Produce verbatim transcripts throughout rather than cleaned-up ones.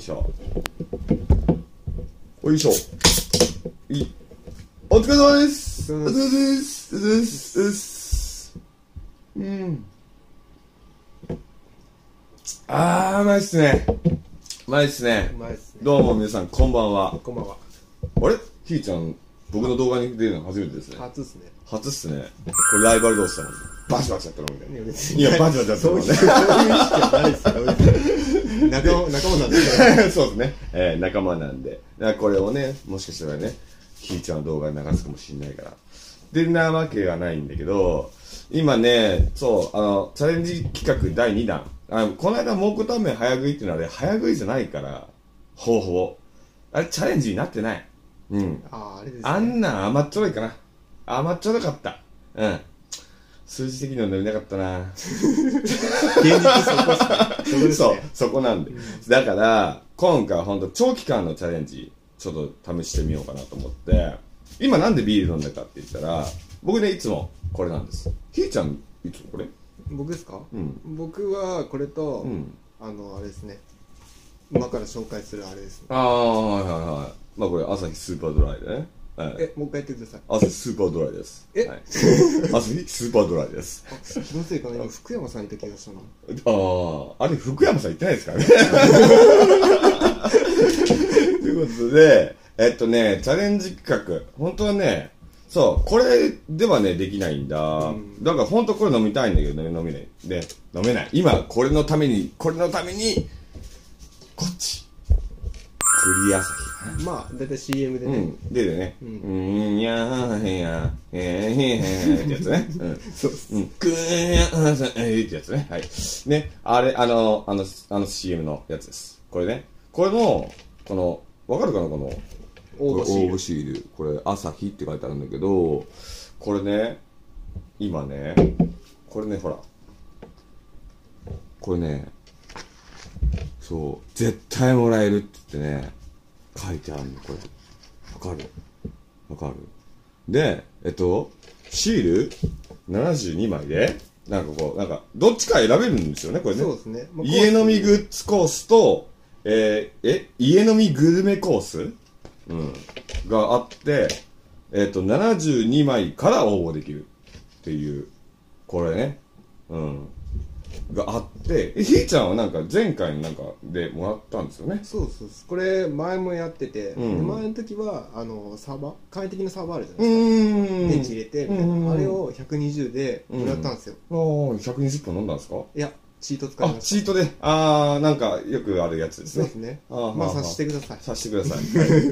しょ。おいしょ。いい。お疲れ様です。お疲れ様です。お疲れ様です。です。うん。あー、うまいっすね。うまいっすね。 うまいっすね。 どうも皆さん、こんばんは。 こんばんは。 あれひーちゃん、僕の動画に出るの初めてですね。 初っすね。 初っすね。これライバル同士だもん。バチバチやったのみたいな。 いや、別いや、バチバチやったのね。 そういう、そういう意識はないですよ。仲間、仲間なんですよ。 そうですね。えー、仲間なんで。だからこれをね、もしかしたらね、ひーちゃんの動画に流すかもしれないから。でなわけがないんだけど、今ね、そう、あの、チャレンジ企画だいにだん。あのこの間、蒙古タンメン早食いっていうのはね、早食いじゃないから、方法。あれ、チャレンジになってない。うん。 ああ、あれですね。 あんなん甘っちょろいかな。甘っちょろかった。うん。数字的には伸びなかったな。 現実そこっすね。 そう、そこなんで。うん、だから、今回は本当長期間のチャレンジ、ちょっと試してみようかなと思って、今なんでビール飲んだかって言ったら、僕ね、いつもこれなんです。ひーちゃん、いつもこれ？ 僕ですか？ うん。 僕はこれと、うん、あの、あれですね。今から紹介するあれですね。 ああ、はいはいはい。まあこれ、朝日スーパードライでね。 はい、え、もう一回言ってください。 朝日スーパードライです。 え、 はい、朝日スーパードライです。 あ、気のせいかな、今福山さんいた気がしたな。 ああ、あれ福山さん言ってないですからね。ということで、えっとね、チャレンジ企画、本当はね、そう、これではね、できないんだ。うん、だから本当これ飲みたいんだけどね、飲めない。で、飲めない。今、これのために、これのために、こっち。クリア朝日。 まあ、だいたい シーエム でね。 うん、出るね。うん、ん、やーへや、へーへーへーってやつね。うん。 そうっす。 うん。クリア朝日ってやつね。はい。ね、あれ、あの、あの、あの シーエム のやつです。これね。これの、この、わかるかなこの、 オーブシール。これ、朝日って書いてあるんだけど、これね、今ね、これね、ほら。これね、そう、絶対もらえるって言ってね、書いてあるの、これ。わかるわかるで、えっと、シールななじゅうにまいで、なんかこう、なんか、どっちか選べるんですよね、これね。 そうですね。 まあ、家飲みグッズコースと、えー、え、家飲みグルメコースうん。があって、えっと、ななじゅうにまいから応募できるっていう、これね。うん。があって、え、ひーちゃんはなんか前回のなんかでもらったんですよね。 そうそうこれ前もやってて、うん、前の時はあのサーバー簡易的なサーバーあるじゃないですか。電池入れてみたいな、あれをひゃくにじゅうでもらったんですよ。 ああ、ひゃくにじゅっぽん飲んだんですか？ いや、チート使いました。 あ、チートで、ああ、なんかよくあるやつですね。 そうですね。あまあ察してください。 察してください。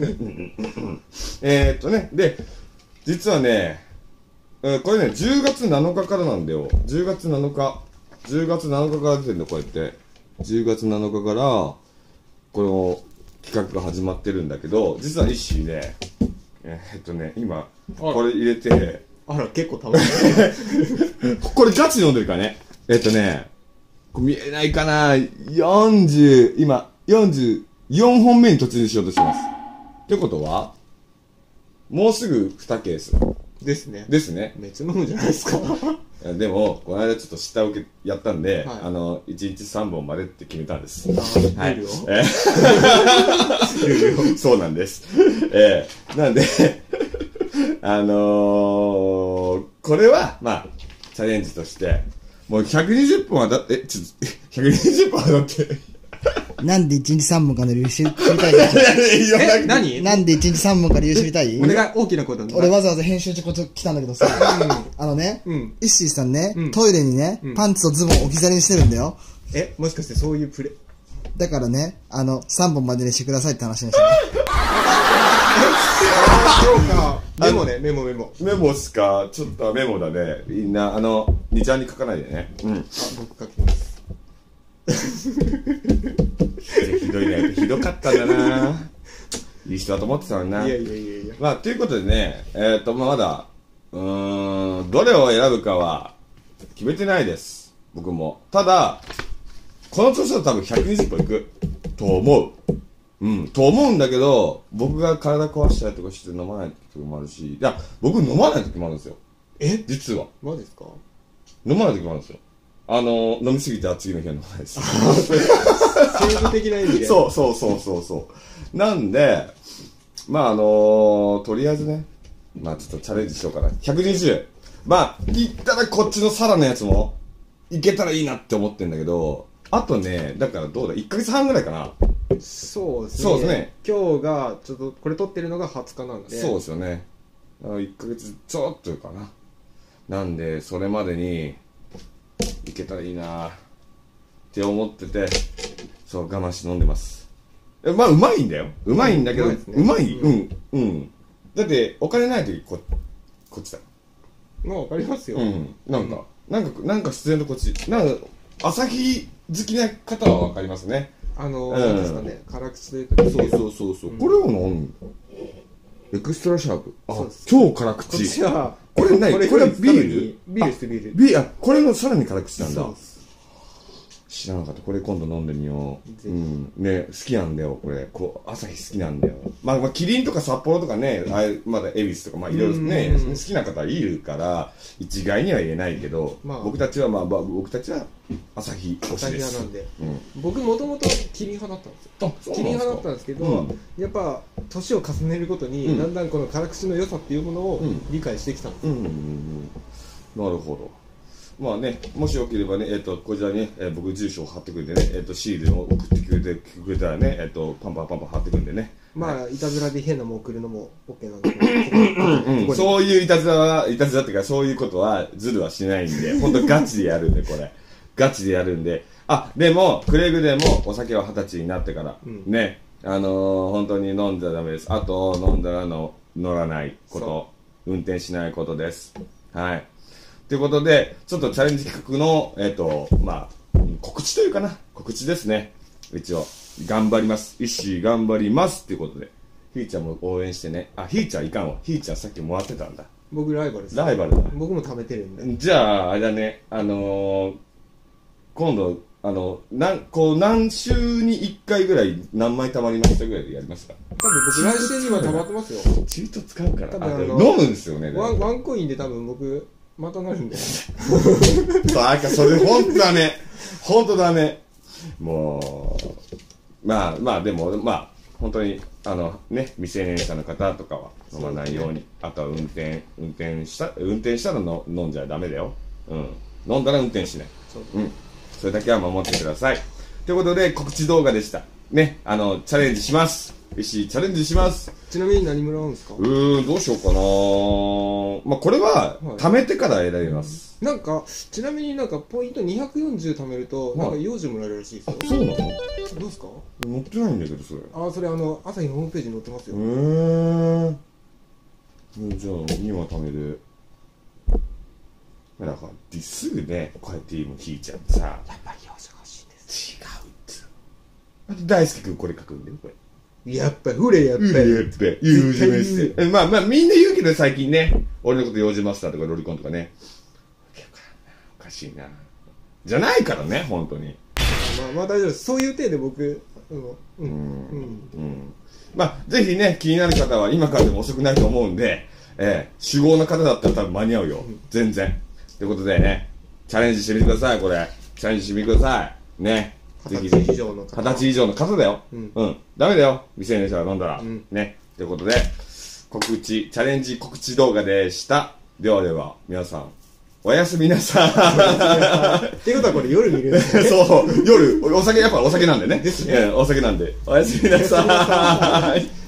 えっとね、で、実はね、これね、じゅうがつなのかからなんだよ。じゅうがつなのか。じゅうがつなのかから出てるの、こうやって。じゅうがつなのかから、この企画が始まってるんだけど、実はイッシーね、えー、っとね、今、これ入れて、 あら、結構楽しい。 これガチ飲んでるからね。えっとね、これ見えないかな ?よんじゅう、今、よんじゅうよんほんめに突入しようとしてます。ってことは、もうすぐにケース。 ですね。 ですね。 めっちゃ飲むじゃないですか。 でも、この間ちょっと下請けやったんで、はい、あの、いちにちさんぼんまでって決めたんです。 はい。えー、そうなんです。えー、なんで、あのー、これは、まあ、チャレンジとして、もうひゃくにじゅっぽんはだって、え、ちょっと、ひゃくにじゅっぽんはだって、 なんでいちにちさんぼんかの理由知りたいえ、何なんでいちにちさんぼんか理由知りたい俺が大きなことなんだ。 俺わざわざ編集中来たんだけどさ、あのね、イッシーさんね、トイレにね、パンツとズボン置き去りにしてるんだよ。 え、もしかしてそういうプレだからね、あの、さんぼんまでにしてくださいって話にしたね。 そうか。メモね、メモメモ。 メモっすか？ちょっとメモだね。みんな、あの、にちゃんに書かないでね。うん。あ、 僕書きます。 ひどいね。ひどかったんだな。いい人だと思ってたのにな。 いやいやいやいや。 まあ、ということでね、えっと、まあ、まだ、うーん、どれを選ぶかは決めてないです。僕も。ただ、この年だと多分ひゃくにじゅっぽんいくと思う。うん、と思うんだけど、僕が体壊したりとかして飲まない時もあるし、いや、僕飲まない時もあるんですよ。 え実は。 マジですか？ 飲まない時もあるんですよ。 あの飲みすぎたら次の日は飲まないです。 生物的な意味で。 そうそうそうそうそうなんでまああのー、とりあえずねまあちょっとチャレンジしようかな。ひゃくにじゅうまあいったらこっちのサラのやつもいけたらいいなって思ってんだけど、あとねだからどうだいっかげつはんぐらいかな。 そうですね。 そうですね。 今日がちょっとこれ撮ってるのがはつかなんで。 そうですよね。いっかげつちょっとかな。なんでそれまでにいけたらいいなって思ってて、そう我慢して飲んでます。えまあうまいんだよ。うまいんだけど、うん、うまい、うん、うん。だってお金ない時ここっちだ。 まあわかりますよ。 うん。なんか、うん、なんかなんか必然とこっち。なんか朝日好きな方はわかりますね。 あのー、なんですかね、辛口というか。 そうそうそうそう。うん、これを飲む。エクストラシャープ。あ、超辛口。こっちはこれ何？これはビール？ ビールですビール。 ビール、あ、これのさらに辛口なんだ。知らなかった。これ今度飲んでみよう。うん。ね、好きなんだよ、これ。こう、朝日好きなんだよ。まあ、まあ、キリンとか札幌とかね、あれ、まだ恵比寿とか、まあ、いろいろね、好きな方いるから、一概には言えないけど、まあ、僕たちは、まあ、僕たちは朝日推しです。朝日派なんで。うん、僕、もともとキリン派だったんですよ。あ、そうなんですか。キリン派だったんですけど、うん、やっぱ、年を重ねるごとに、うん、だんだんこの辛口の良さっていうものを理解してきたんですよ。うんうんうんうん、 なるほど。まあね、もしよければね、えっ、ー、と、こちらに、えー、僕住所を貼ってくれてね、えっ、ー、と、シールを送ってくれてくれたらね、えっ、ー、と、パンパンパンパン貼ってくるんでね。 まあ、はい、いたずらで変なもん送るのも OK なんですけど、そういういたずらは、いたずらっていうか、そういうことは、ズルはしないんで、ほんとガチでやるんで、これ。ガチでやるんで。あ、でも、くれぐれも、お酒は二十歳になってから、うん、ね、あのー、本当に飲んじゃダメです。あと、飲んだらの乗らないこと、運転しないことです。はい。ということで、ちょっとチャレンジ企画の、えっ、ー、と、まあ、告知というかな。告知ですね。一応、頑張ります。一頑張りますっていうことで、ひーちゃんも応援してね。あ、ひーちゃんいかんわ。ひーちゃんさっきもらってたんだ。 僕ライバルです、ね。 ライバルだ。 僕も貯めてるんで。 じゃあ、あれだね、あのー、今度、あの、なん、こう、何週にいっかいぐらい、何枚貯まりましたぐらいでやりますか？ 多分僕来週には貯まってますよ。 チート使うから。 多分あの飲むんですよね。 ワン、ワンコインで多分僕、またなるんで。 そう、あか、それほんとだね。ほんとだね。もう、まあまあ、でも、まあ、本当に、あの、ね、未成年者の方とかは飲まないように。うね、あとは運転、運転した、運転したらの飲んじゃダメだよ。うん。飲んだら運転しない。そう。うん。それだけは守ってください。ということで、告知動画でした。ね、あの、チャレンジします。よし、チャレンジします。 ちなみに何もらうんですか？ うーん、どうしようかな。まあ、これは、貯めてから選びます。 はい、なんか、ちなみになんか、ポイントにひゃくよんじゅう貯めると、なんか幼児もらえるらしいですよ。 あ、そうなの？どうですか？ 載ってないんだけど、それ。 あ、それあの、朝日のホームページに載ってますよ。 へー。じゃあ、今貯める。だから、すぐね、こうやって引いちゃってさ。 やっぱり幼児が欲しいんです。 違うって。あと、大輔くんこれ書くんだよ、これ。 やっぱフレやっぱり。 やっぱり。幼児メッセ。まあまあ、みんな言うけど最近ね、俺のこと幼児マスターとかロリコンとかね。おかしいな。じゃないからね、本当に。 まあまあ大丈夫です。そういう体で僕、うん。 うん。うん。まあ、ぜひね、気になる方は今からでも遅くないと思うんで、えー、酒豪の方だったら多分間に合うよ。うん、全然。ということでね、チャレンジしてみてください、これ。チャレンジしてみてください。ね。 ぜひぜひ。二十歳以上の方。 二十歳以上の方だよ。うん。うん。ダメだよ。未成年者が飲んだら。うん。ね。ということで、告知、チャレンジ告知動画でした。ではでは、皆さん、おやすみなさい。 っていうことはこれ夜見るんですね。 そう。夜、お酒、やっぱお酒なんでね。ですね。お酒なんで。おやすみなさい。